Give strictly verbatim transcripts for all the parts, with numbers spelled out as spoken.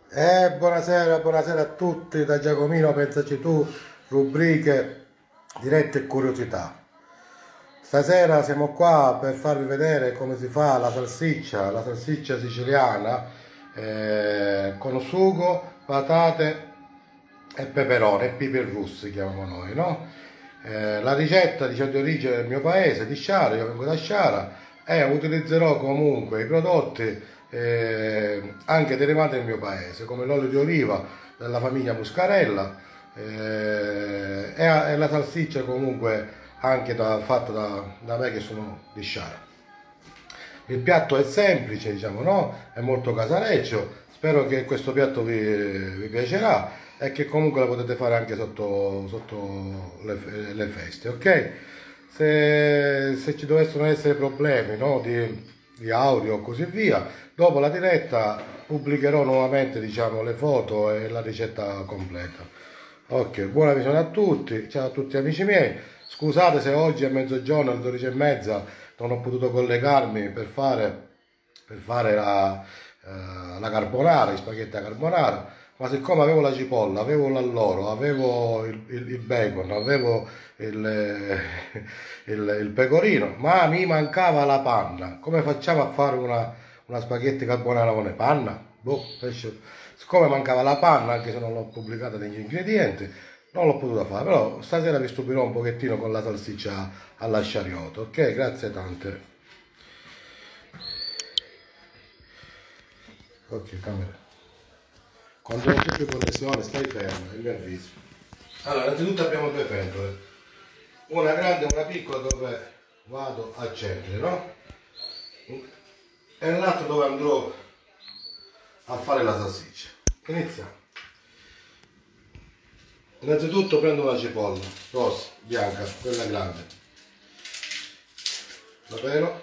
Eh, buonasera, buonasera a tutti da Giacomino, pensaci tu, rubriche, dirette e curiosità. Stasera siamo qua per farvi vedere come si fa la salsiccia, la salsiccia siciliana eh, con sugo, patate e peperone, e pepe russi chiamiamo noi, no? Eh, la ricetta diciamo, di origine del mio paese, di Sciara, io vengo da Sciara e utilizzerò comunque i prodotti eh, anche derivati del mio paese, come l'olio di oliva della famiglia Muscarella eh, e, e la salsiccia comunque anche da, fatta da, da me che sono di Sciara. Il piatto è semplice, diciamo, no? È molto casareccio. Spero che questo piatto vi, vi piacerà e che comunque lo potete fare anche sotto, sotto le, le feste, ok? Se, se ci dovessero essere problemi, no? di, di audio o così via, dopo la diretta pubblicherò nuovamente, diciamo, le foto e la ricetta completa. Ok, buona visione a tutti, ciao a tutti amici miei. Scusate se oggi a mezzogiorno alle dodici e mezza non ho potuto collegarmi per fare, per fare la, eh, la carbonara, gli spaghetti a carbonara, ma siccome avevo la cipolla, avevo l'alloro, avevo il, il, il bacon, avevo il, il, il pecorino, ma mi mancava la panna. Come facciamo a fare una, una spaghetti carbonara con le panna? Boh, siccome mancava la panna, anche se non l'ho pubblicata negli ingredienti, non l'ho potuta fare, però stasera vi stupirò un pochettino con la salsiccia alla sciariotto, ok? Grazie tante. Ok, camera. Quando non c'è più connessione, stai fermo, il mio avviso. Allora, innanzitutto abbiamo due pentole, una grande e una piccola dove vado a accendere, no? E l'altro dove andrò a fare la salsiccia. Iniziamo. Innanzitutto prendo una cipolla rossa, bianca, quella grande, la pelo,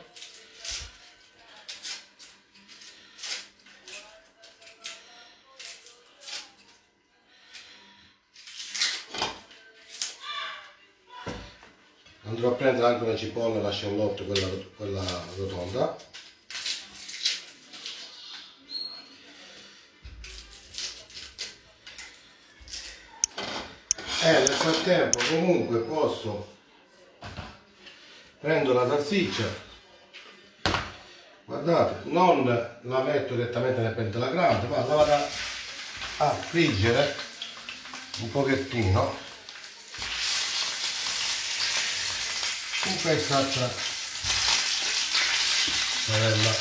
andrò a prendere anche una cipolla, la sciallotte, quella, quella rotonda, e nel frattempo comunque posso prendo la salsiccia, guardate, non la metto direttamente nel pentola grande, ma la vado a friggere un pochettino in quest'altra padella.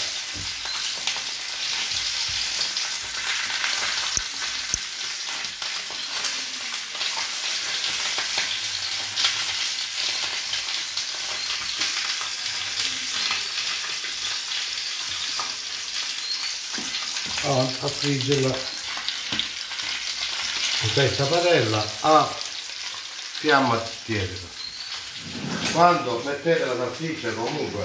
A friggerla in questa padella a fiamma tiepida. Quando mettete la salsiccia comunque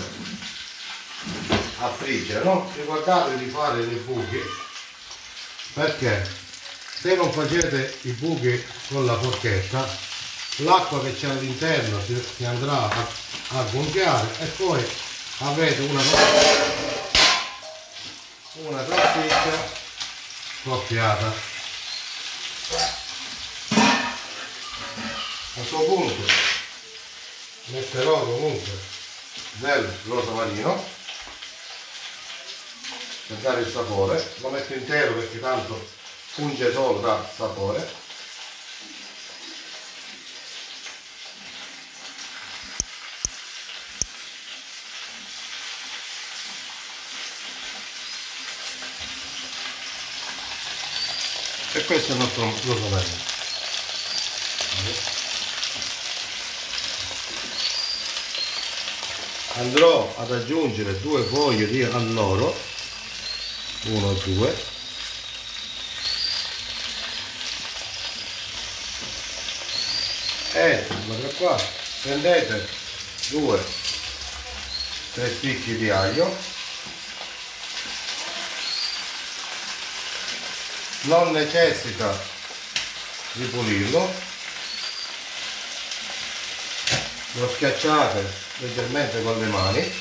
a friggere, no? Ricordate di fare dei buchi, perché se non facete i buchi con la forchetta l'acqua che c'è all'interno si, si andrà a, a gonfiare e poi avete una una salsiccia soffiata. A questo punto metterò comunque del rosmarino per dare il sapore, lo metto intero perché tanto funge solo da sapore. E questo è il nostro rosmarino. Andrò ad aggiungere due foglie di alloro, uno o due, e guardate qua, prendete due tre spicchi di aglio, non necessita di pulirlo, lo schiacciate leggermente con le mani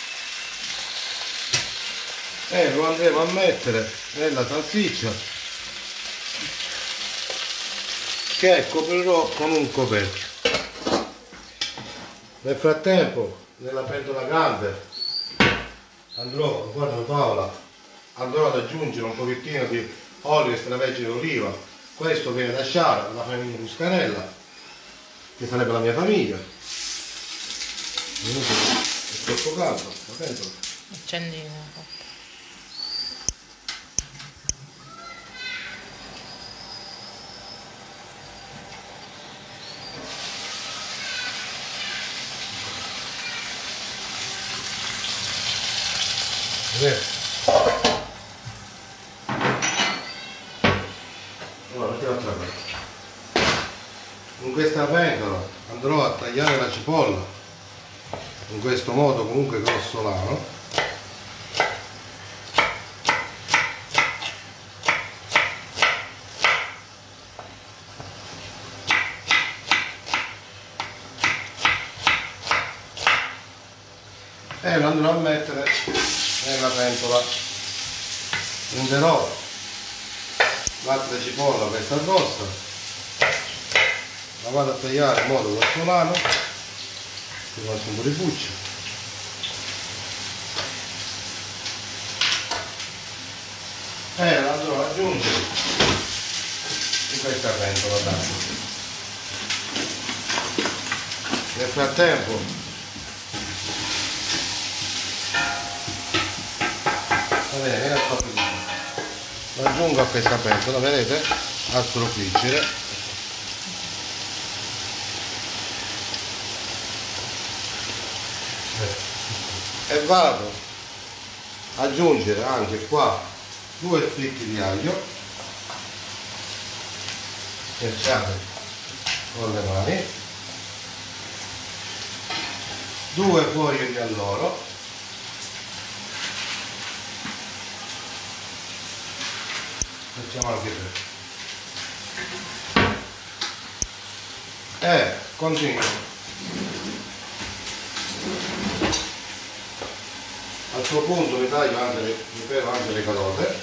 e lo andremo a mettere nella salsiccia che coprirò con un coperchio. Nel frattempo, nella pentola grande andrò, guarda Paola, andrò ad aggiungere un pochettino di olio extravergine d'oliva. Questo viene da Sciara, dalla famiglia Muscarella, che sarebbe la mia famiglia. È troppo caldo, la pentola. Accendi. Allora, in questa pentola andrò a tagliare la cipolla in questo modo, comunque grossolano. E lo andrò a mettere nella pentola. Prenderò latte di cipolla questa grossa, la vado a tagliare in modo grossolano, che faccio un po' di puccia. E la andrò ad aggiungere in questa pentola d'acqua. Nel frattempo va bene, viene fatto così. Lo aggiungo a questa pentola, vedete? A soffiggere. E vado ad aggiungere anche qua due spicchi di aglio, schiacciate con le mani, due foglie di alloro, facciamo anche tre e continuo. A questo punto mi taglio anche le, mi pelo anche le carote,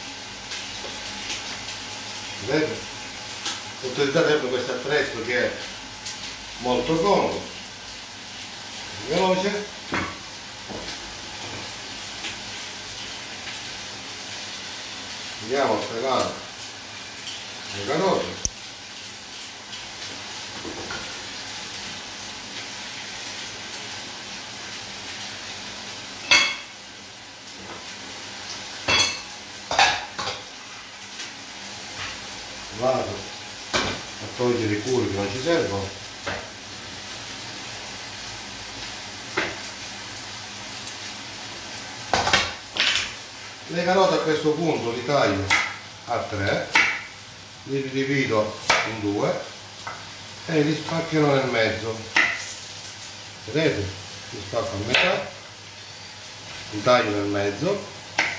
vedete? Utilizzate sempre questo attrezzo che è molto comodo, veloce. Andiamo a pelare le carote. Vado a togliere i curi che non ci servono. Le carote a questo punto li taglio a tre, li divido in due e li spaccherò nel mezzo. Vedete? Li spacco a metà, li taglio nel mezzo.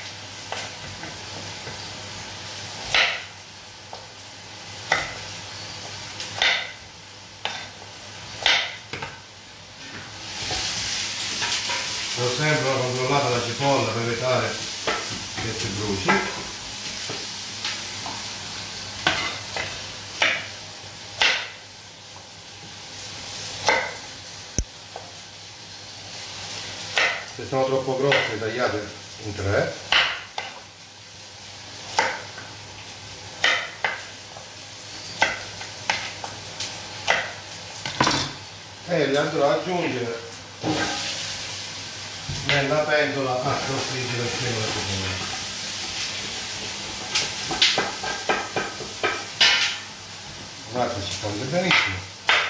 Ho sempre controllato la cipolla per evitare che si bruci. Se sono troppo grosse tagliate in tre. E le andrò ad aggiungere nella pentola a soffriggere assieme alla cipolla. Guardate, ci fonde benissimo.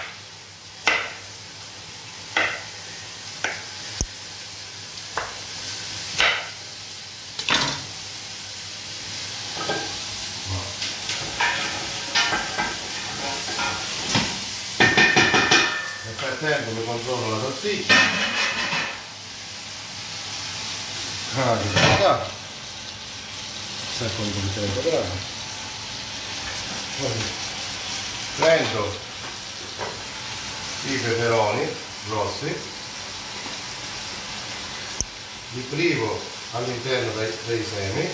Nel frattempo mi controllo la salsiccia. Ah, che qualità! Ecco un po' di tempo grande. Prendo i peperoni rossi, li privo all'interno dei, dei semi,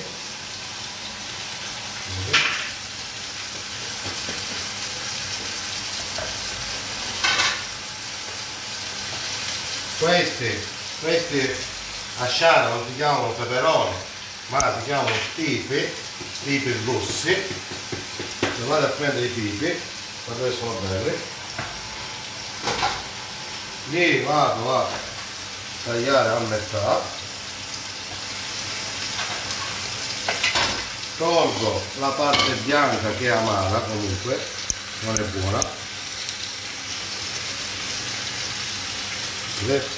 questi, questi a Sciara non si chiamano peperoni, ma si chiamano pipi, pipi rossi. Io vado a prendere i pipi, guardate che sono belli, li vado a tagliare a metà, tolgo la parte bianca che è amara, comunque non è buona, vedete?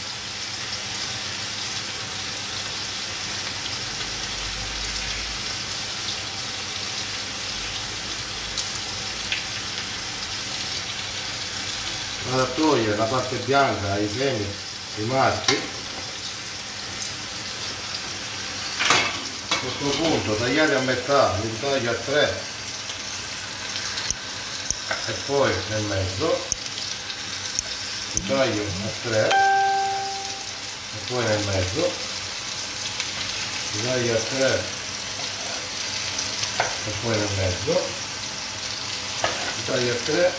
Vado a togliere la parte bianca ai semi rimasti. A questo punto tagliare a metà, li taglio a tre e poi nel mezzo, li taglio a tre e poi nel mezzo, li taglio a tre e poi nel mezzo, li taglio a tre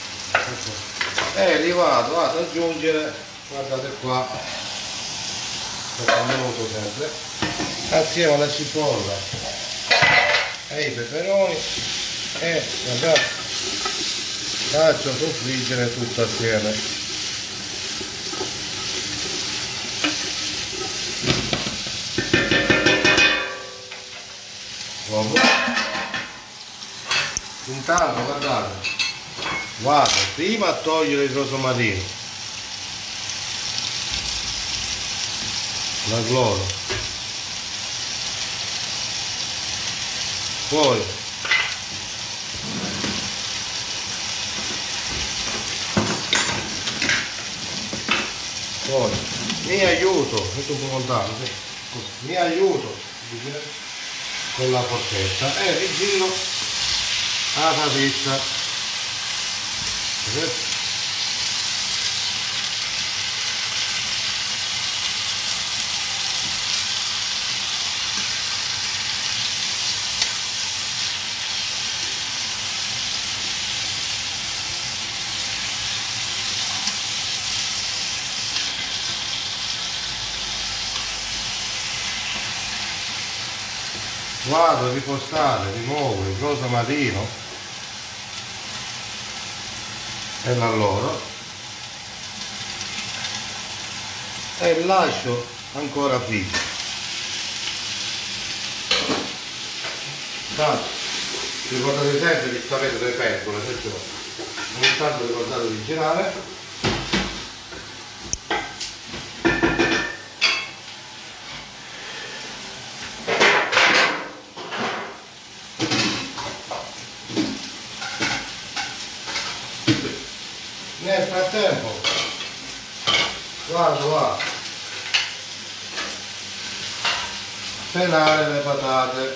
e li vado ad aggiungere, guardate qua, minuto sempre, assieme alla cipolla e i peperoni e ragazzi faccio soffriggere tutto assieme. Dopo. Intanto guardate, vado prima a togliere il rosmarino, l'aglodo, poi poi mi aiuto, metto un po' lontano, mi aiuto con la forchetta e rigiro la salsiccia. Vado a ripostare di nuovo il rosmarino e l'alloro e lascio ancora friggere. Ricordate sempre di sapere delle pentole, perciò ogni tanto ricordate di girare. Nel frattempo vado a pelare le patate.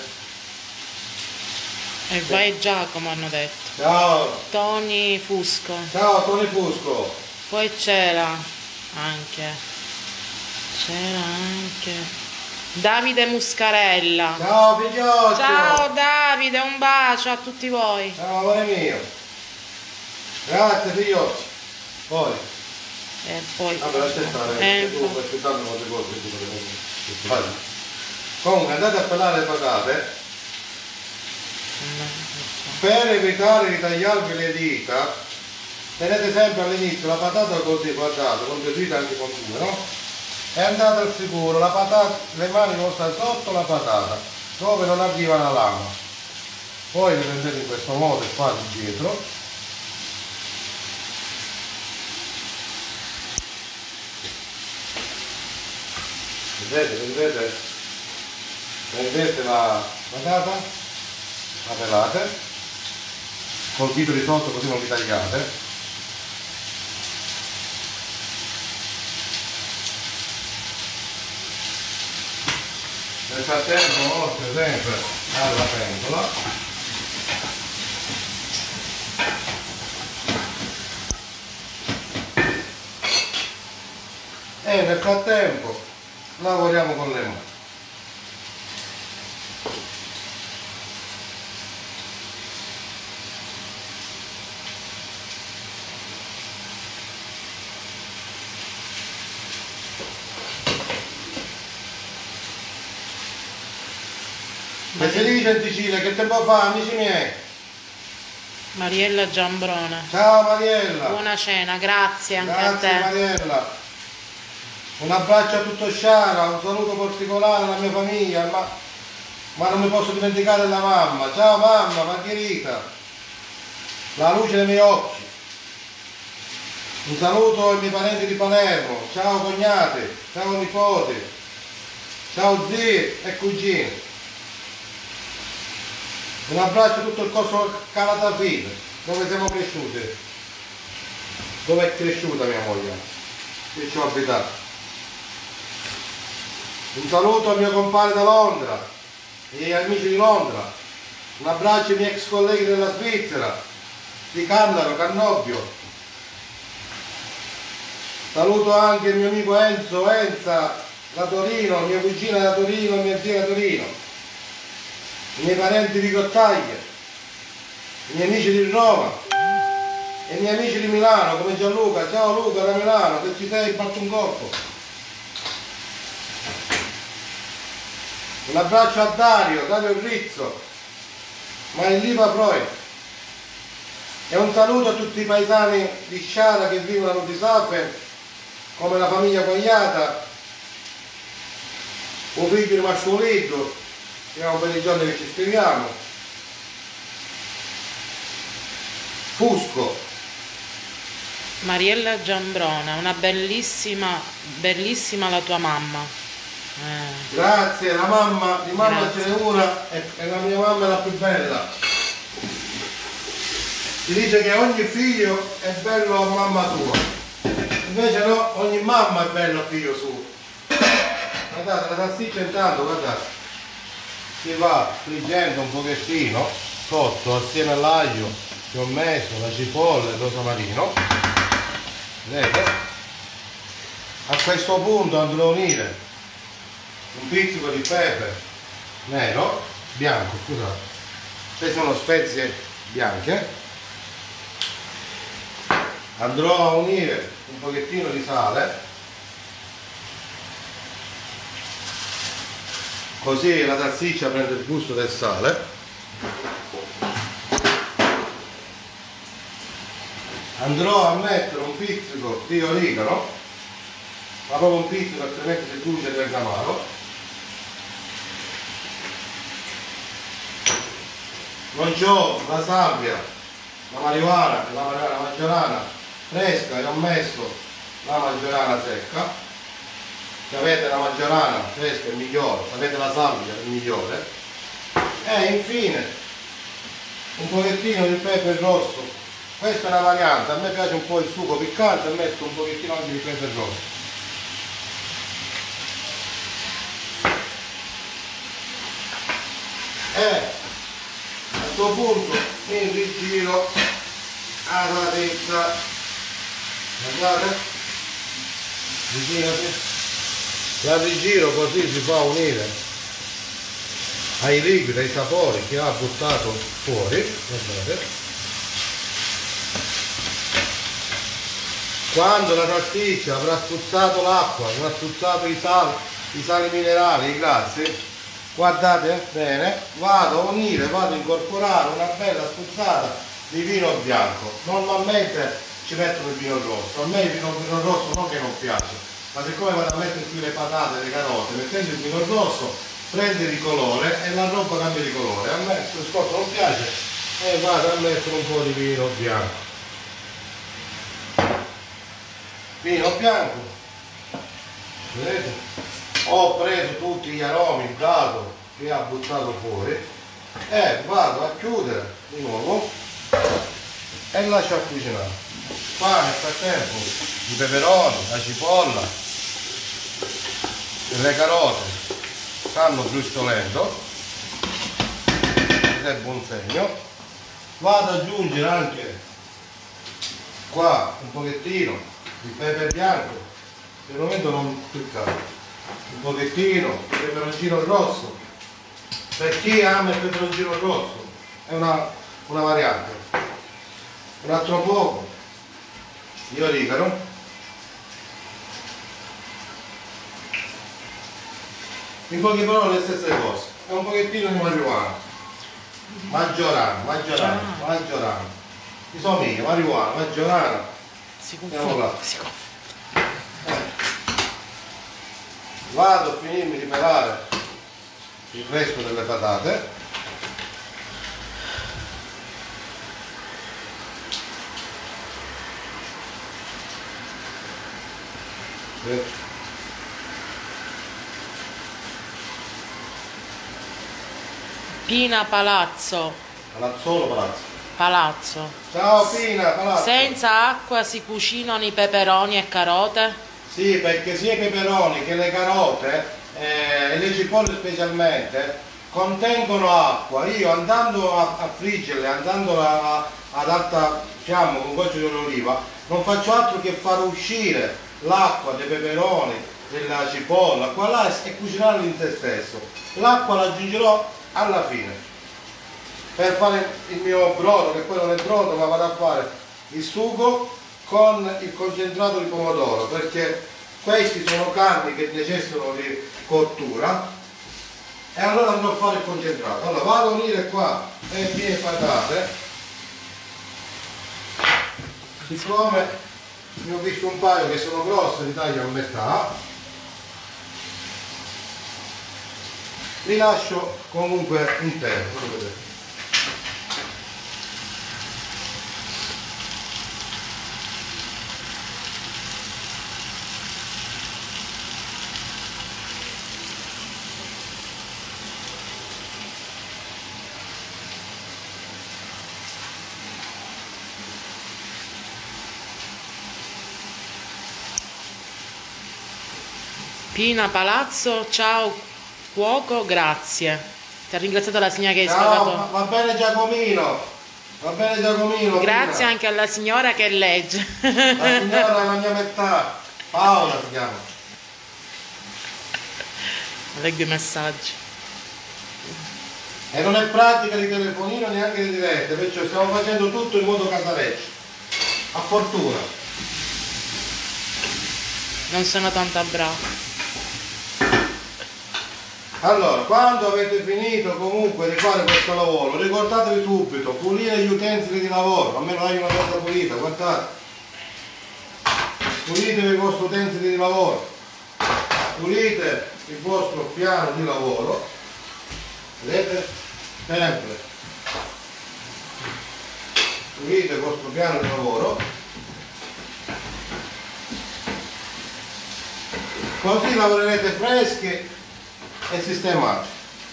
E vai Giacomo, hanno detto. Ciao! Tony Fusco. Ciao Tony Fusco! Poi c'era anche. C'era anche. Davide Muscarella. Ciao figlioccio! Ciao Davide, un bacio a tutti voi. Ciao amore mio! Grazie figlioccio! Poi? E poi. Vabbè, aspettare, eh, tu puoi aspettare molte cose. Comunque andate a pelare le patate. Per evitare di tagliarvi le dita, tenete sempre all'inizio la patata così, guardate, con due dita anche con due, no? E andate al sicuro, la patata, le mani non stanno sotto la patata, dove non arriva la lama. Poi le prendete in questo modo e fate dietro. Vedete, vedete? Vedete la patata? La pelate, col dito di sotto così non vi tagliate. Nel frattempo oltre sempre alla pentola e nel frattempo lavoriamo con le mani. Che si dice in Sicilia? Che tempo fa, amici miei? Mariella Giambrona. Ciao Mariella. Buona cena, grazie anche Grazie, a te. Mariella. Un abbraccio a tutto Sciara, un saluto particolare alla mia famiglia, ma, ma non mi posso dimenticare della mamma. Ciao mamma, Margherita. La luce dei miei occhi. Un saluto ai miei parenti di Palermo. Ciao cognate, ciao nipoti, ciao zii e cugini. Un abbraccio a tutto il corso Calatafine, dove siamo cresciuti, dove è cresciuta mia moglie, che ci ho abitato. Un saluto al mio compare da Londra e agli amici di Londra, un abbraccio ai miei ex colleghi della Svizzera, di Cannaro, Cannobbio. Saluto anche il mio amico Enzo, Enza, da Torino, mia cugina da Torino, mia zia da Torino. I miei parenti di Grottaglia, i miei amici di Roma e i miei amici di Milano come Gianluca. Ciao Luca da Milano, se ci sei fatto un colpo. Un abbraccio a Dario, Dario Rizzo, Marillipa Freud e un saluto a tutti i paesani di Sciara che vivono a Nutisape, come la famiglia Quagliata, un figlio di Masciolito. Siamo per i giorni che ci scriviamo. Fusco. Mariella Giambrona, una bellissima, bellissima la tua mamma. Eh. Grazie, la mamma, di mamma Grazie. ce n'è una e, e la mia mamma è la più bella. Si dice che ogni figlio è bello a mamma tua. Invece no, ogni mamma è bella a figlio suo. Guardate, la salsiccia intanto, guardate. Si va friggendo un pochettino sotto assieme all'aglio che ho messo, la cipolla e il rosamarino. Vedete? A questo punto andrò a unire un pizzico di pepe nero, bianco, scusate, queste sono spezie bianche. Andrò a unire un pochettino di sale, così la salsiccia prende il gusto del sale. Andrò a mettere un pizzico di origano, ma proprio un pizzico, altrimenti se cuoce diventa amaro. Non c'ho la salvia, la marijuana, la marijuana maggiorana fresca e ho messo la maggiorana secca. Se avete la maggiorana fresca è migliore, se avete la salvia è migliore. E infine un pochettino di pepe rosso. Questa è una variante, a me piace un po' il sugo piccante e metto un pochettino anche di pepe rosso. E a questo punto mi rigiro la salsiccia. Guardate, rigirate. La rigiro così si fa unire ai liquidi, ai sapori che ha buttato fuori. Guardate. Quando la salsiccia avrà spruzzato l'acqua, avrà spruzzato i sali, i sali minerali, i grassi, guardate bene, vado a unire, vado a incorporare una bella spruzzata di vino bianco. Normalmente ci mettono il vino rosso, a me il vino, vino rosso non che non piace, ma siccome vado a mettere qui le patate e le carote, mettendo il vino rosso prende di colore e la roba cambia di colore. A me questo scotto non piace e vado a mettere un po' di vino bianco. Vino bianco, vedete? Ho preso tutti gli aromi, il dado che ha buttato fuori e vado a chiudere di nuovo e lascio a cucinare. Qua nel frattempo i peperoni, la cipolla e le carote stanno brustolendo, questo è buon segno. Vado ad aggiungere anche qua un pochettino di pepe bianco, per il momento non cliccare, un pochettino di peperoncino rosso, per chi ama il peperoncino rosso è una, una variante, un altro poco di origano, in poche parole le stesse cose, è un pochettino di marijuana, maggiorana, maggiorana, maggiorana, mi somiglia, marijuana, maggiorana, si confonde, si confonde. Vado a finirmi di pelare il resto delle patate. Pina Palazzo. Palazzolo Palazzo. Palazzo. Ciao Pina, Palazzo. Senza acqua si cucinano i peperoni e carote? Sì, perché sia i peperoni che le carote eh, e le cipolle specialmente contengono acqua. Io andando a, a friggerle, andando a, a, ad alta fiamma con gocce di olio d'oliva, non faccio altro che far uscire l'acqua dei peperoni, della cipolla, qua là e cucinarli in se stesso. L'acqua la aggiungerò alla fine per fare il mio brodo, che poi non è brodo, ma vado a fare il sugo con il concentrato di pomodoro, perché questi sono carni che necessitano di cottura e allora andrò a fare il concentrato. Allora vado a unire qua le mie patate, siccome ne ho visto un paio che sono grosse, li taglio a metà, li lascio comunque intero. Pina Palazzo, ciao cuoco, grazie. Ti ha ringraziato la signora che hai Ciao, sfogato. va bene Giacomino, va bene Giacomino. Grazie Pina. Anche alla signora che legge. La signora è la mia metà, Paola si chiama. Leggo i messaggi. E non è pratica di telefonino neanche di dirette, perciò stiamo facendo tutto in modo casareccio. A fortuna. Non sono tanta brava. Allora, quando avete finito comunque di fare questo lavoro, ricordatevi subito, pulire gli utensili di lavoro, almeno hai una cosa pulita, guardate. Pulitevi i vostri utensili di lavoro, pulite il vostro piano di lavoro, vedete? Sempre. Pulite il vostro piano di lavoro, così lavorerete freschi e sistemati.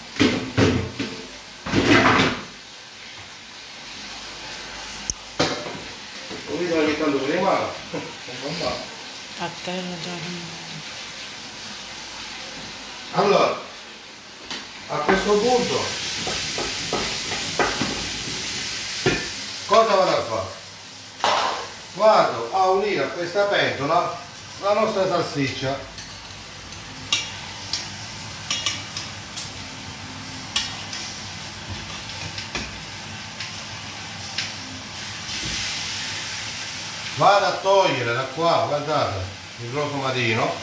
Pulite ogni tanto per le mani. A terra già. Allora, a questo punto cosa vado a fare? Vado a unire a questa pentola la nostra salsiccia. Vado a togliere da qua, guardate, il rosomarino.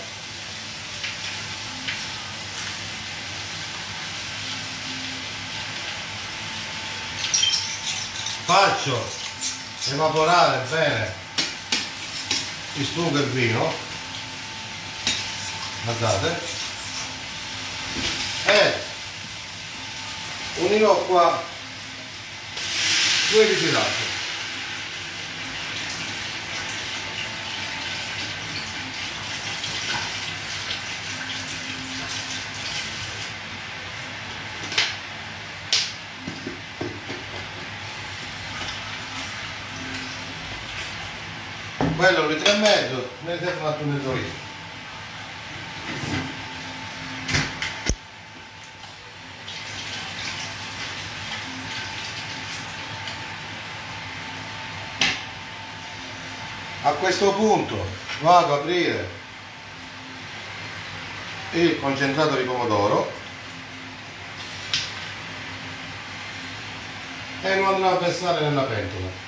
Faccio evaporare bene il sugo e il vino, guardate, e unirò qua due litri d'acqua. Quello è un litro e mezzo, ne serve un altro mezzo litro. A questo punto vado ad aprire il concentrato di pomodoro e lo andrò a versare nella pentola.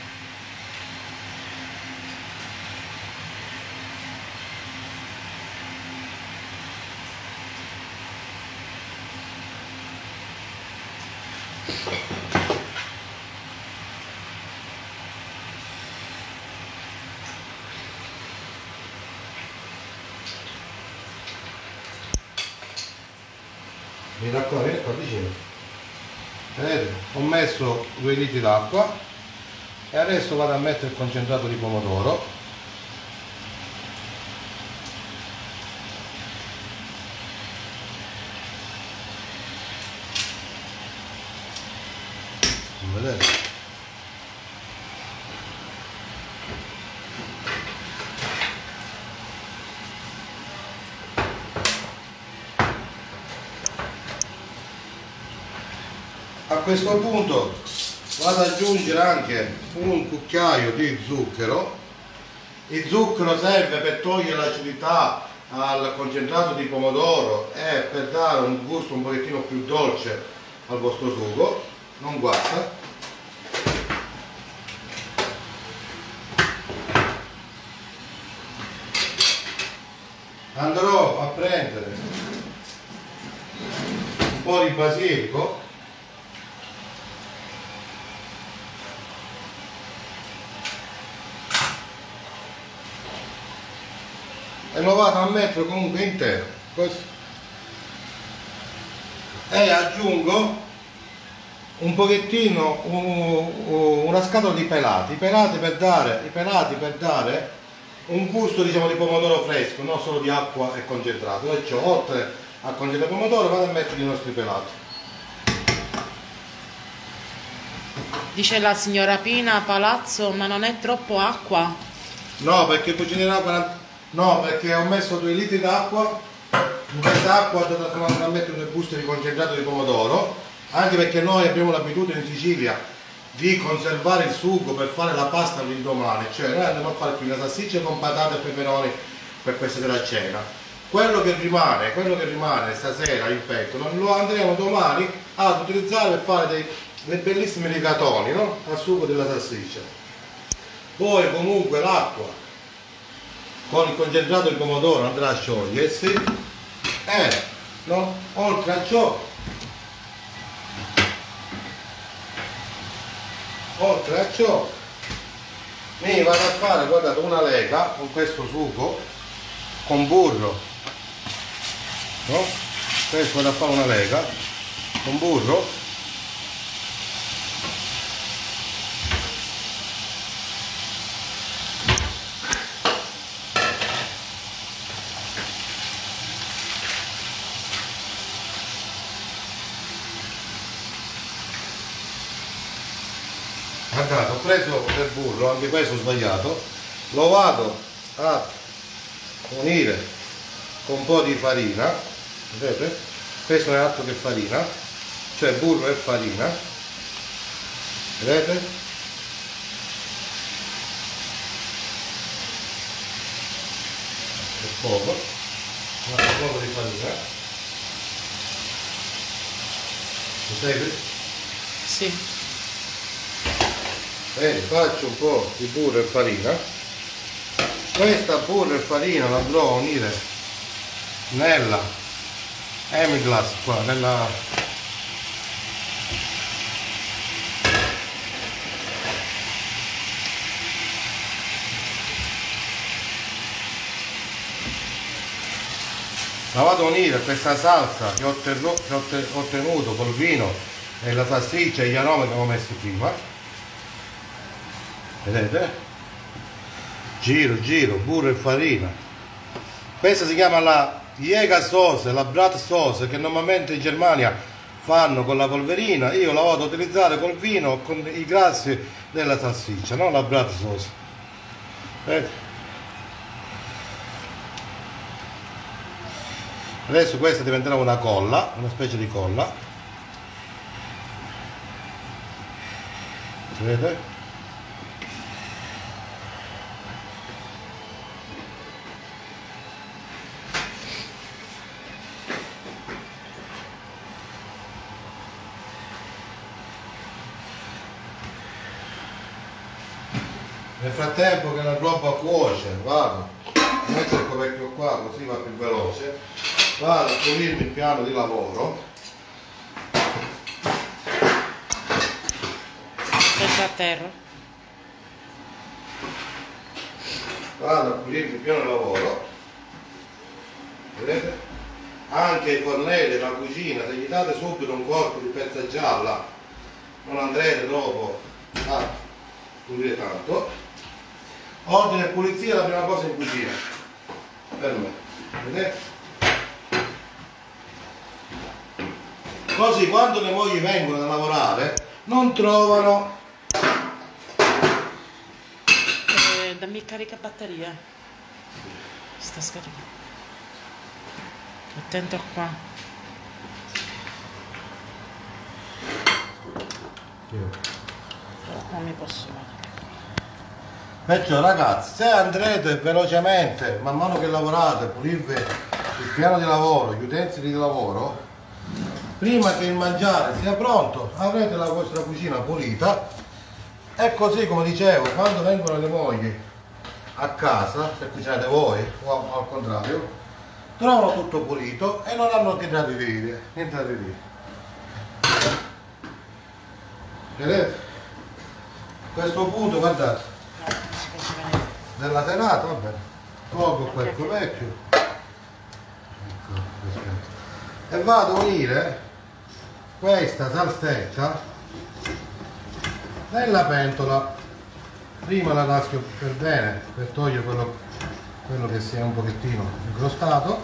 Mi raccomando, vieni qua vicino. Vedete? Ho messo due litri d'acqua e adesso vado a mettere il concentrato di pomodoro. Vedete? A questo punto vado ad aggiungere anche un cucchiaio di zucchero. Il zucchero serve per togliere l'acidità al concentrato di pomodoro e per dare un gusto un pochettino più dolce al vostro sugo, non guasta. Andrò a prendere un po' di basilico. E lo vado a mettere comunque intero, così. E aggiungo un pochettino un, una scatola di pelati, pelati per dare, i pelati per dare un gusto, diciamo, di pomodoro fresco, non solo di acqua e concentrato. Perciò oltre a concentrato pomodoro vado a mettere i nostri pelati. Dice la signora Pina Palazzo, ma non è troppo acqua? No, perché cucinerà quaranta... No, perché ho messo due litri d'acqua, in questa acqua devo andare a mettere due buste di concentrato di pomodoro, anche perché noi abbiamo l'abitudine in Sicilia di conservare il sugo per fare la pasta all'indomani, cioè noi andiamo a fare qui la salsiccia con patate e peperoni per questa della cena. Quello che rimane, quello che rimane stasera in pentola lo andremo domani ad utilizzare per fare dei, dei bellissimi rigatoni, no? Al sugo della salsiccia. Poi comunque l'acqua con il concentrato di pomodoro andrà a sciogliersi e no, oltre a ciò oltre a ciò mi vado a fare, guardate, una lega con questo sugo con burro, no? Questo vado a fare una lega con burro. Guardate, ho preso del burro, anche questo ho sbagliato, lo vado a unire con un po' di farina, vedete? Questo non è altro che farina, cioè burro e farina, vedete? E poco, un altro poco di farina, lo segui? Sì. Bene, faccio un po' di burro e farina. Questa burro e farina la andrò a unire nella Emiglas qua, nella la vado a unire questa salsa che ho, terro, che ho, te, ho tenuto col vino e la salsiccia e gli aromi che avevo messi prima. Vedete? Giro, giro, burro e farina. Questa si chiama la Jäger Sauce, la Brat Sauce, che normalmente in Germania fanno con la polverina. Io la vado a utilizzare col vino, con i grassi della salsiccia, non la Brat Sauce. Vedete? Adesso questa diventerà una colla, una specie di colla. Vedete? Nel frattempo che la roba cuoce, vado a mettere il coperchio qua così va più veloce, vado a pulirmi il piano di lavoro sta a terra. Vado a pulire il piano di lavoro, vedete? Anche i fornelli, la cucina, se gli date subito un corpo di pezza gialla non andrete dopo a pulire tanto. Ordine e pulizia è la prima cosa in cucina per me, vedete? Così quando le mogli vengono a lavorare non trovano. eh, dammi il caricabatteria, sta scaricando, attento qua. Non mi posso muovere. Perciò ragazzi, se andrete velocemente, man mano che lavorate, pulirvi il piano di lavoro, gli utensili di lavoro, prima che il mangiare sia pronto, avrete la vostra cucina pulita e così, come dicevo, quando vengono le mogli a casa, se cucinate voi o al contrario, trovano tutto pulito e non hanno che da dire, niente da dire. Vedete? Questo punto, guardate, della serata, va bene, tolgo quel vecchio e vado a unire questa salsetta nella pentola. Prima la raschio per bene per togliere quello, quello che sia un pochettino incrostato,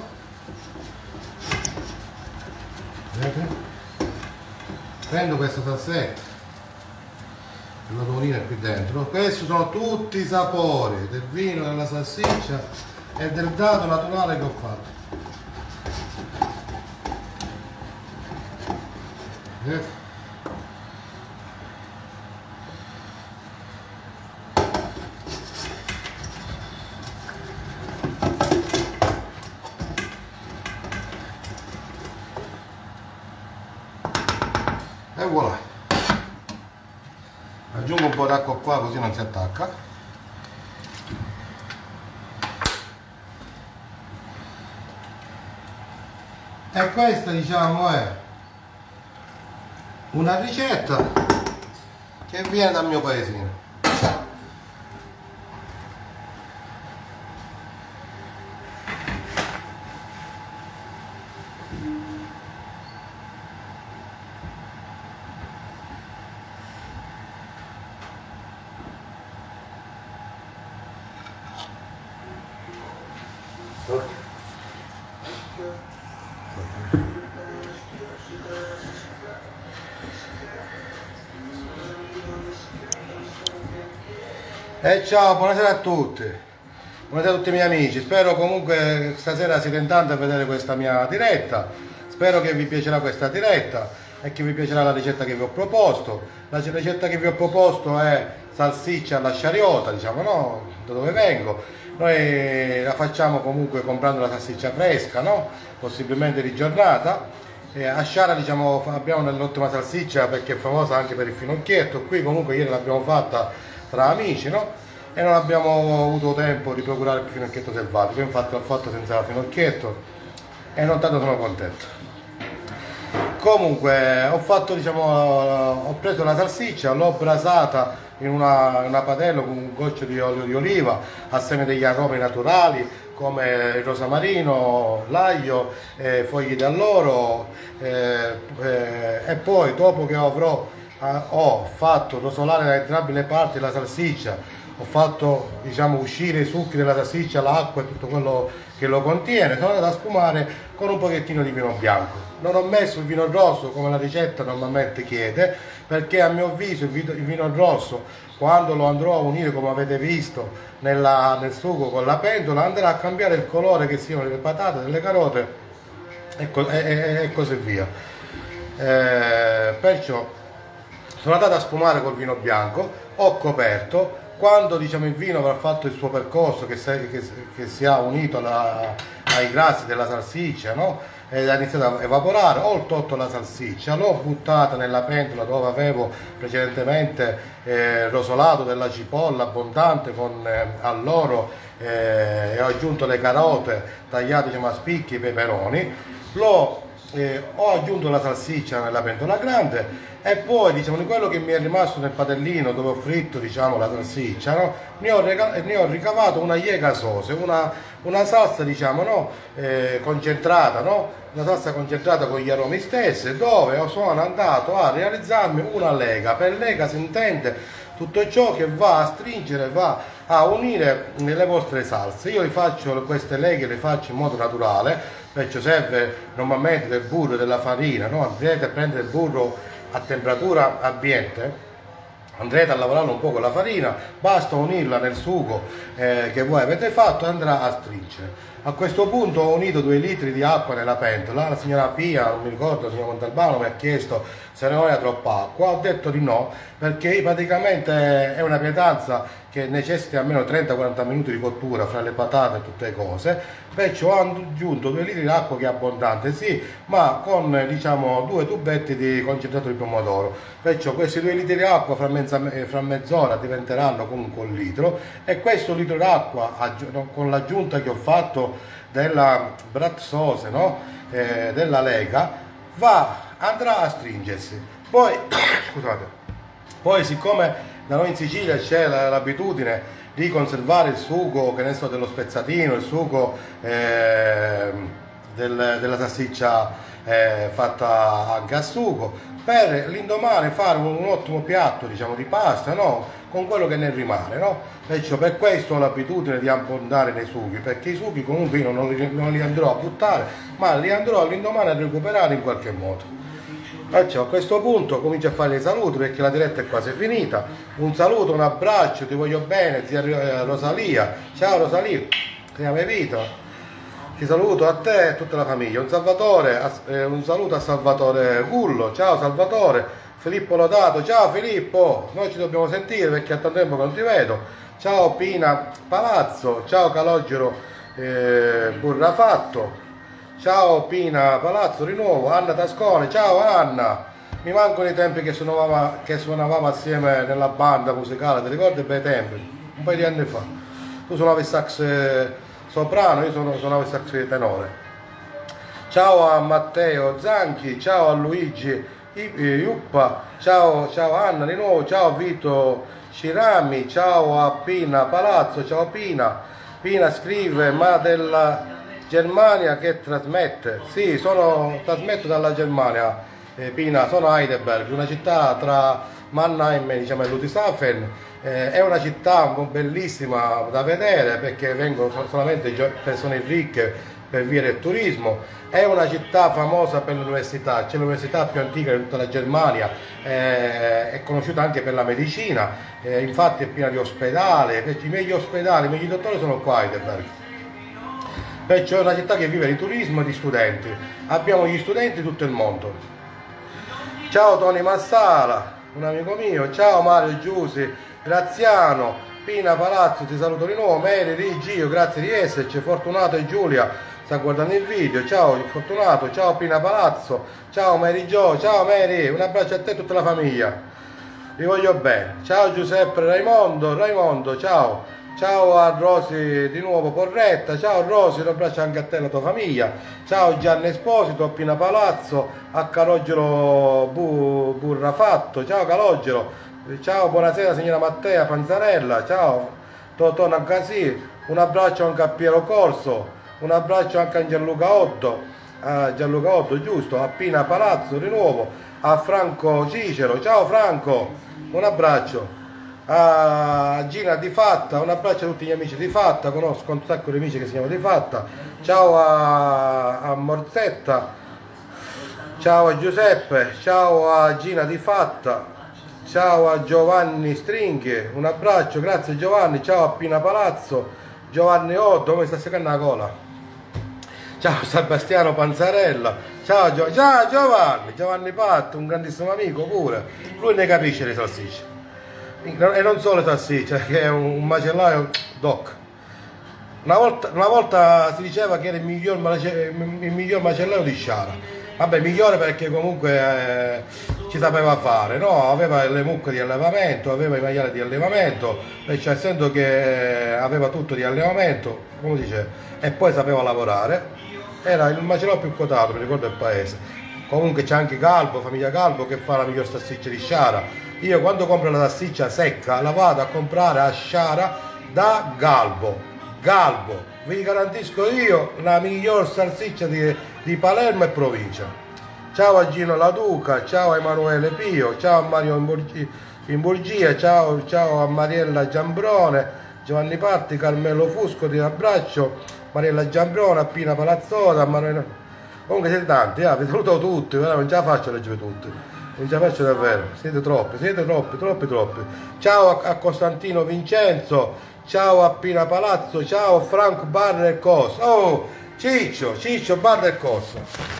vedete? Prendo questa salsetta, lo devo unire qui dentro. Questi sono tutti i sapori del vino, della salsiccia e del dado naturale che ho fatto. Vedete? E voilà. Aggiungo un po' d'acqua qua così non si attacca. E questa, diciamo, è una ricetta che viene dal mio paesino. E ciao, buonasera a tutti, buonasera a tutti i miei amici, spero comunque stasera siete in tanti a vedere questa mia diretta, spero che vi piacerà questa diretta e che vi piacerà la ricetta che vi ho proposto. La ricetta che vi ho proposto è salsiccia alla sciariota, diciamo, no? Da dove vengo. Noi la facciamo comunque comprando la salsiccia fresca, no? Possibilmente di giornata. E a Sciara, diciamo, abbiamo un'ottima salsiccia perché è famosa anche per il finocchietto. Qui comunque ieri l'abbiamo fatta tra amici, no? E non abbiamo avuto tempo di procurare il finocchietto selvatico, infatti l'ho fatto senza finocchietto e non tanto sono contento. Comunque ho fatto, diciamo, ho preso la salsiccia, l'ho brasata in una, una padella con un goccio di olio di oliva assieme degli aromi naturali come il rosamarino, l'aglio, eh, fogli d'alloro, eh, eh, e poi dopo che avrò ho fatto rosolare da entrambe le parti la salsiccia, ho fatto, diciamo, uscire i succhi della salsiccia, l'acqua e tutto quello che lo contiene, sono andato a sfumare con un pochettino di vino bianco. Non ho messo il vino rosso come la ricetta normalmente chiede, perché a mio avviso il vino, il vino rosso, quando lo andrò a unire, come avete visto, nella, nel sugo con la pentola, andrà a cambiare il colore che siano delle patate, delle carote e, co e, e, e così via. Eh, perciò sono andato a sfumare col vino bianco, ho coperto, quando, diciamo, il vino avrà fatto il suo percorso, che si, che, che si è unito alla, ai grassi della salsiccia, no? Ed ha iniziato a evaporare, ho tolto la salsiccia, l'ho buttata nella pentola dove avevo precedentemente eh, rosolato della cipolla abbondante con eh, alloro eh, e ho aggiunto le carote tagliate, diciamo, a spicchi e peperoni. L'ho eh, ho aggiunto la salsiccia nella pentola grande e poi diciamo di quello che mi è rimasto nel padellino dove ho fritto diciamo la salsiccia, no? ne, ho ne ho ricavato una Jäger sauce, una, una salsa diciamo no? eh, concentrata, no? Una salsa concentrata con gli aromi stessi, dove sono andato a realizzarmi una lega. Per lega si intende tutto ciò che va a stringere, va a unire le vostre salse. Io li faccio, queste leghe le faccio in modo naturale, perciò serve normalmente del burro e della farina, no? Andrete a prendere il burro a temperatura ambiente, andrete a lavorare un po' con la farina, basta unirla nel sugo eh, che voi avete fatto e andrà a stringere. A questo punto ho unito due litri di acqua nella pentola, la signora Pia, non mi ricordo, la signora Montalbano mi ha chiesto se non era troppa acqua, ho detto di no, perché praticamente è una pietanza che necessita almeno trenta quaranta minuti di cottura fra le patate e tutte le cose, perciò ho aggiunto due litri di acqua che è abbondante, sì, ma con diciamo due tubetti di concentrato di pomodoro, perciò questi due litri di acqua fra, mezza, fra mezz'ora diventeranno comunque un litro e questo litro d'acqua con l'aggiunta che ho fatto della brat sauce, no? eh, della lega, va, andrà a stringersi. Poi, scusate, poi siccome da noi in Sicilia c'è l'abitudine di conservare il sugo, che ne so, dello spezzatino, il sugo eh, del, della salsiccia eh, fatta anche a sugo, per l'indomani fare un, un ottimo piatto diciamo di pasta, no? Con quello che ne rimane, no? Perciò per questo ho l'abitudine di abbondare nei sughi, perché i sughi comunque io non li, non li andrò a buttare, ma li andrò all'indomani a recuperare in qualche modo. Perciò a questo punto comincio a fare i saluti perché la diretta è quasi finita. Un saluto, un abbraccio, ti voglio bene, zia Rosalia. Ciao Rosalia, ti amo vita. Ti saluto a te e a tutta la famiglia. Un, Salvatore, eh, un saluto a Salvatore Gullo. Ciao Salvatore. Filippo Lodato. Ciao Filippo. Noi ci dobbiamo sentire perché a tanto tempo che non ti vedo. Ciao Pina Palazzo. Ciao Calogero eh, Burrafatto. Ciao Pina Palazzo di nuovo. Anna Tascone. Ciao Anna. Mi mancano i tempi che suonavamo, che suonavamo assieme nella banda musicale. Ti ricordi i bei tempi? Un paio di anni fa. Tu suonavi il sax soprano, io sono, suonavo il sax tenore. Ciao a Matteo Zanchi, ciao a Luigi Iuppa, ciao, ciao Anna di nuovo, ciao Vito Cirami, ciao a Pina Palazzo, ciao Pina. Pina scrive, ma della Germania che trasmette? Sì, sono, trasmetto dalla Germania, eh, Pina, sono Heidelberg, una città tra Mannheim diciamo, e Ludwigshafen. Eh, è una città bellissima da vedere perché vengono solamente persone ricche per via del turismo. È una città famosa per l'università, c'è l'università più antica di tutta la Germania, eh, è conosciuta anche per la medicina, eh, infatti è piena di ospedali, i meglio ospedali, i meglio dottori sono qua a Heidelberg. Perciò è una città che vive di turismo e di studenti, abbiamo gli studenti di tutto il mondo. Ciao Tony Massala, un amico mio, ciao Mario Giusi, Graziano, Pina Palazzo, ti saluto di nuovo, Mary, Gio, grazie di esserci, Fortunato e Giulia sta guardando il video, ciao Fortunato, ciao Pina Palazzo, ciao Mary Jo, ciao Mary, un abbraccio a te e a tutta la famiglia, vi voglio bene, ciao Giuseppe Raimondo, Raimondo, ciao, ciao a Rosy di nuovo Porretta, ciao Rosy, un abbraccio anche a te e alla tua famiglia, ciao Gianni Esposito, a Pina Palazzo, a Calogero Bu, Burrafatto, ciao Calogero, ciao, buonasera signora Mattea Panzarella, ciao Totò Nancasì, un abbraccio anche a Piero Corso, un abbraccio anche a Gianluca Otto, a Gianluca Otto giusto, a Pina Palazzo di nuovo, a Franco Cicero, ciao Franco, un abbraccio, a Gina Di Fatta, un abbraccio a tutti gli amici di Fatta, conosco un sacco di amici che si chiamano Di Fatta, ciao a, a Morzetta, ciao a Giuseppe, ciao a Gina Di Fatta, ciao a Giovanni Stringhi, un abbraccio, grazie Giovanni, ciao a Pina Palazzo, Giovanni Otto, come sta seccando la cola? Ciao Sebastiano Panzarella, ciao, Gio ciao Giovanni, Giovanni Patto, un grandissimo amico pure, lui ne capisce le salsicce, e non solo le salsicce, che è un macellaio doc. Una volta, una volta si diceva che era il miglior, il miglior macellaio di Sciara, vabbè migliore perché comunque eh, ci sapeva fare, no? Aveva le mucche di allevamento, aveva i maiali di allevamento, cioè, essendo che aveva tutto di allevamento, come dice, e poi sapeva lavorare. era il macello più quotato, mi ricordo il paese. Comunque c'è anche Galbo, famiglia Galbo, che fa la miglior salsiccia di Sciara. Io quando compro la salsiccia secca la vado a comprare a Sciara da Galbo. Galbo, vi garantisco io, la miglior salsiccia di, di Palermo e provincia. Ciao a Gino La Duca, ciao a Emanuele Pio, ciao a Mario in Burgia, ciao, ciao a Mariella Giambrone, Giovanni Parti, Carmelo Fusco, ti abbraccio, Mariella Giambrone, Appina Palazzotta, Manuela... comunque siete tanti, eh? Vi saluto tutti, però non ce la faccio a leggere tutti, non ce la faccio davvero, siete troppi, siete troppi, troppi, troppi. Ciao a, a Costantino Vincenzo, ciao a Pina Palazzo, ciao a Frank Barra e Costa, oh Ciccio, Ciccio Barra e Costa.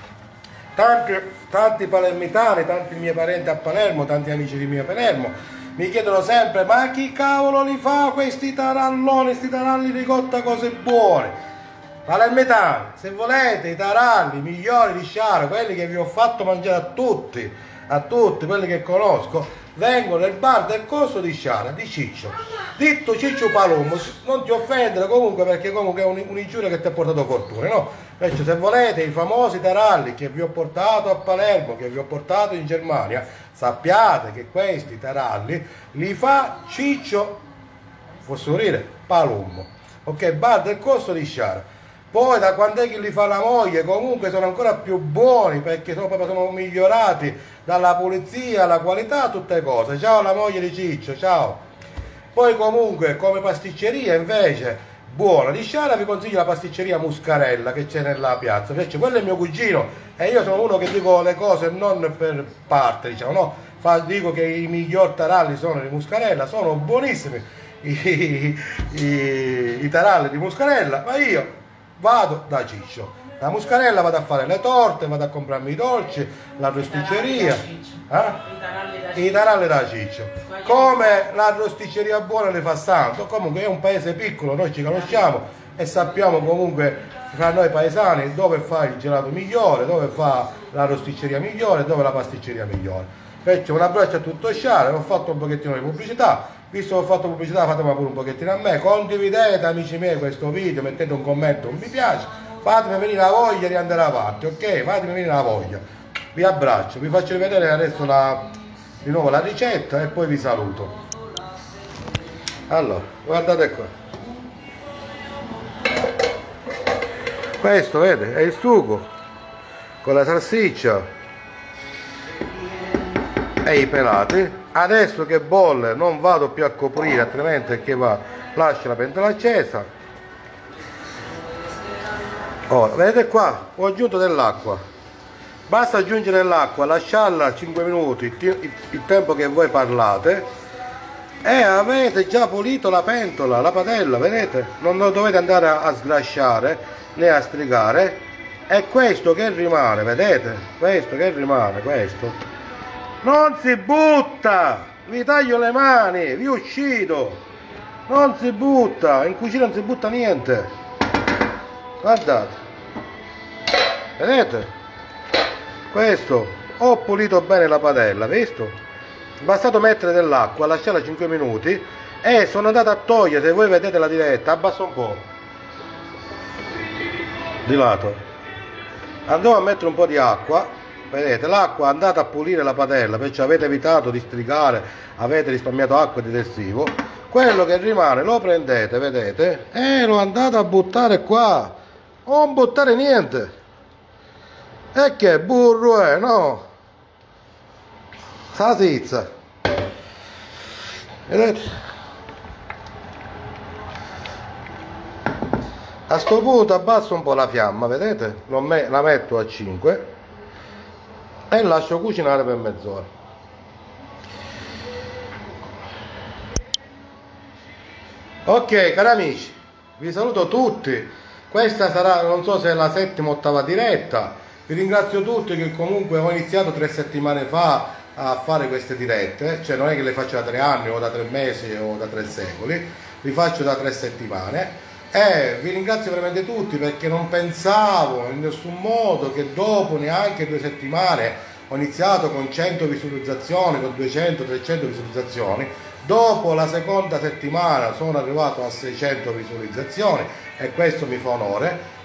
Tanti, tanti palermitani, tanti miei parenti a Palermo, tanti amici di mio Palermo mi chiedono sempre: ma chi cavolo li fa questi taralloni, questi taralli di cotta cose buone? Palermitani, se volete i taralli migliori di Sciara, quelli che vi ho fatto mangiare a tutti, a tutti quelli che conosco, vengono nel bar del Corso di Sciara, di Ciccio, detto Ciccio Palumbo. Non ti offendere comunque, perché comunque è un'ingiuria che ti ha portato fortuna, no? Perciò se volete i famosi taralli che vi ho portato a Palermo, che vi ho portato in Germania, sappiate che questi taralli li fa Ciccio, posso dire, Palumbo, ok? Bar del Corso di Sciara. Poi da quando è che li fa la moglie, comunque sono ancora più buoni, perché sono, proprio, sono migliorati dalla pulizia, alla qualità, tutte cose. Ciao alla moglie di Ciccio, ciao. Poi comunque come pasticceria invece buona di Sciara vi consiglio la pasticceria Muscarella che c'è nella piazza, perché quello è mio cugino e io sono uno che dico le cose non per parte, diciamo, no? Fa, dico che i miglior taralli sono di Muscarella, sono buonissimi i, i, i, i taralli di Muscarella, ma io vado da Ciccio. Da Muscarella vado a fare le torte, vado a comprarmi i dolci, la rosticceria, eh? I taralli da Ciccio. Come la rosticceria buona le fa Santo, comunque è un paese piccolo, noi ci conosciamo e sappiamo comunque fra noi paesani dove fa il gelato migliore, dove fa la rosticceria migliore, dove la pasticceria migliore. Perciò un abbraccio a tutto Sciara, ho fatto un pochettino di pubblicità, visto che ho fatto pubblicità fatemi pure un pochettino a me, condividete amici miei questo video, mettete un commento, un mi piace, fatemi venire la voglia di andare avanti, ok? Fatemi venire la voglia. Vi abbraccio, vi faccio vedere adesso la, di nuovo la ricetta e poi vi saluto. Allora, guardate qua. Questo, vede, è il sugo con la salsiccia e i pelati. Adesso che bolle non vado più a coprire, altrimenti che va, lascio la pentola accesa. Ora, vedete qua, ho aggiunto dell'acqua, basta aggiungere l'acqua, lasciarla cinque minuti, il, il tempo che voi parlate, e avete già pulito la pentola, la padella, vedete? Non, non dovete andare a, a sgrasciare né a strigare, è questo che rimane, vedete? Questo che rimane, questo. Non si butta, vi taglio le mani, vi uccido, non si butta, in cucina non si butta niente. Guardate, vedete? Questo, ho pulito bene la padella, visto? Bastato mettere dell'acqua, lasciarla cinque minuti e sono andato a togliere, se voi vedete la diretta, abbasso un po' di lato, andò a mettere un po' di acqua, vedete? L'acqua è andata a pulire la padella, perciò avete evitato di strigare, avete risparmiato acqua di detersivo. Quello che rimane lo prendete, vedete? E lo andate a buttare qua. Non buttare niente, e che burro è, no? Salsiccia, vedete? A sto punto abbasso un po' la fiamma, vedete? La metto a cinque e lascio cucinare per mezz'ora. Ok cari amici, vi saluto tutti. Questa sarà, non so se è la settima o ottava diretta, vi ringrazio tutti che comunque ho iniziato tre settimane fa a fare queste dirette, cioè non è che le faccio da tre anni o da tre mesi o da tre secoli, li faccio da tre settimane e vi ringrazio veramente tutti perché non pensavo in nessun modo che dopo neanche due settimane ho iniziato con cento visualizzazioni, con duecento trecento visualizzazioni, dopo la seconda settimana sono arrivato a seicento visualizzazioni e questo mi fa onore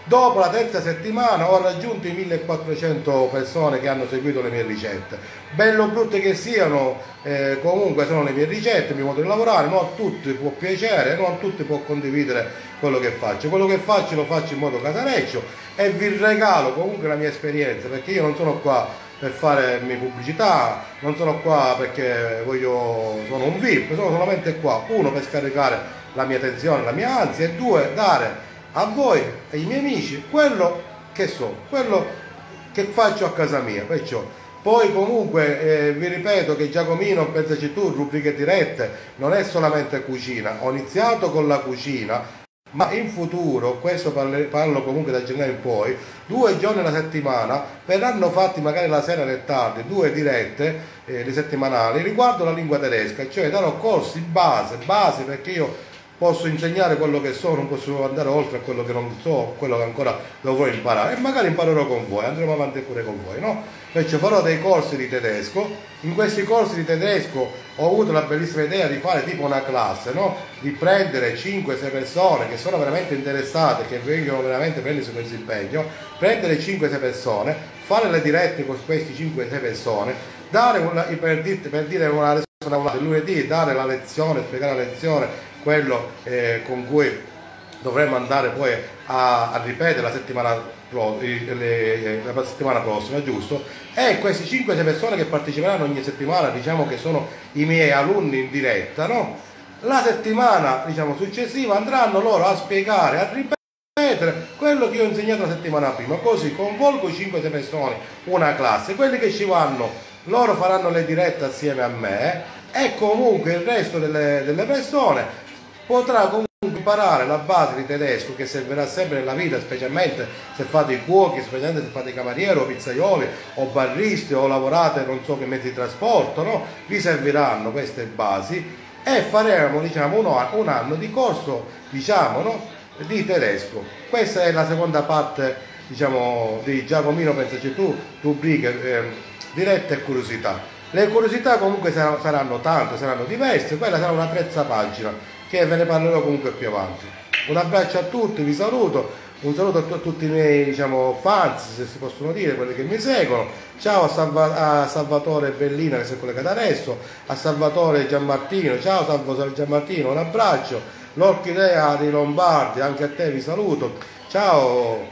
Dopo la terza settimana ho raggiunto i millequattrocento persone che hanno seguito le mie ricette. Bello o brutte che siano, eh, comunque sono le mie ricette, il mio modo di lavorare, non a tutti può piacere, non a tutti può condividere quello che faccio. Quello che faccio lo faccio in modo casareccio e vi regalo comunque la mia esperienza, perché io non sono qua per farmi pubblicità, non sono qua perché voglio, sono un V I P, sono solamente qua, uno, per scaricare la mia tensione, la mia ansia, e due, dare a voi e ai miei amici quello che so, quello che faccio a casa mia. Perciò poi comunque eh, vi ripeto che Giacomino Pensaci Tu, rubriche dirette, non è solamente cucina. Ho iniziato con la cucina, ma in futuro, questo parlo, parlo comunque da gennaio in poi, due giorni alla settimana verranno fatti magari la sera nel tardi, due dirette eh, di settimanali riguardo la lingua tedesca, cioè darò corsi base, base perché io posso insegnare quello che so, non posso andare oltre a quello che non so, quello che ancora dovrò imparare, e magari imparerò con voi, andremo avanti pure con voi, no? Invece farò dei corsi di tedesco. In questi corsi di tedesco ho avuto la bellissima idea di fare tipo una classe, no? Di prendere cinque sei persone che sono veramente interessate, che vengono veramente a prendersi questo impegno, prendere cinque sei persone, fare le dirette con questi cinque sei persone, dare una, per, dire, per dire una lezione il lunedì, dare la lezione, spiegare la lezione, quello eh, con cui dovremmo andare poi a, a ripetere la settimana, pro, le, le, la settimana prossima, giusto? E queste cinque sei persone che parteciperanno ogni settimana, diciamo che sono i miei alunni in diretta, no? La settimana, diciamo, successiva andranno loro a spiegare, a ripetere quello che io ho insegnato la settimana prima, così convolgo cinque sei persone, una classe, quelli che ci vanno, loro faranno le dirette assieme a me, e comunque il resto delle, delle persone potrà comunque imparare la base di tedesco, che servirà sempre nella vita, specialmente se fate i cuochi, specialmente se fate i camerieri o pizzaioli o barristi o lavorate non so che mezzi di trasporto, no? Vi serviranno queste basi e faremo, diciamo, un, un anno di corso, diciamo, no? Di tedesco. Questa è la seconda parte, diciamo, di Giacomino Pensaci Tu, rubriche eh, dirette e curiosità. Le curiosità comunque saranno tante, saranno diverse, quella sarà una terza pagina che ve ne parlerò comunque più avanti. Un abbraccio a tutti, vi saluto, un saluto a, a tutti i miei, diciamo, fans, se si possono dire, quelli che mi seguono. Ciao a, Salva, a Salvatore Bellina che si è collegato adesso, a Salvatore Gianmartino, ciao Salvatore Gianmartino, un abbraccio, l'Orchidea di Lombardi, anche a te vi saluto, ciao.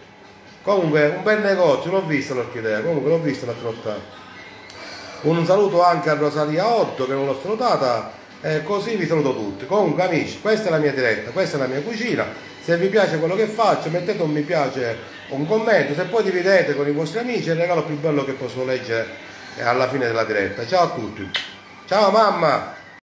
Comunque un bel negozio, l'ho visto l'Orchidea, comunque l'ho visto l'altra volta. Un saluto anche a Rosalia Otto che non l'ho salutata, eh, così vi saluto tutti. Comunque amici, questa è la mia diretta, questa è la mia cucina. Se vi piace quello che faccio mettete un mi piace, un commento, se poi dividete con i vostri amici è il regalo più bello che posso leggere alla fine della diretta. Ciao a tutti, ciao mamma!